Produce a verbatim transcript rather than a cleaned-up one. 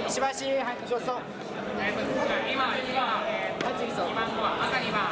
石橋、はい、ショート。 えっと、今はいちばん、えー、にばんごばん、赤にばん。